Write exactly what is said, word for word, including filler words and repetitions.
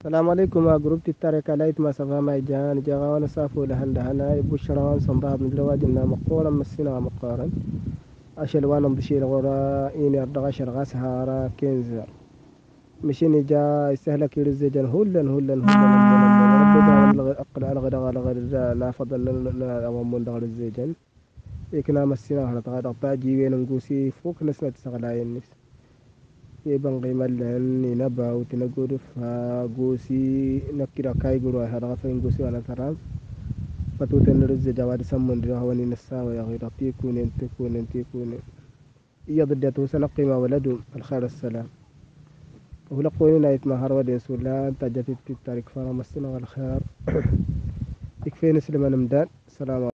السلام عليكم يا جروب التاريخ لايت ما سفا ما جان جاوا وانا سافو لهن دهنا بشرا وان صنباب من الواجب مقولا مسينا مقارن اشل وانا مبشير غورا اني ارضغ اشل غاسهارا كنزر مشيني جا يستهلك يرزجن هلن هلن هلن ربي دعوان اقلع الغدا غدا غدا لا فضل لا اوامون دغر الزيجن يكنا مسينا هنا تغادق باجي وين نقوسي فوق نسنا تسغلاين نفس يبان قيمة لأن نبا وتنقول فقوسي نكرا كاي قروا هذا غفين قوسي وانا ترام فتو تنرز جواد سمون ريوه واني نساوي يا غير تيكون تكون تيكون يضد سنقي ما ولدوا الخير السلام ولا قوين نايت ما هروا دين سولا تجتت التاريخ فرامسنا والخير يكفي نسلم نمدان. السلام عليكم.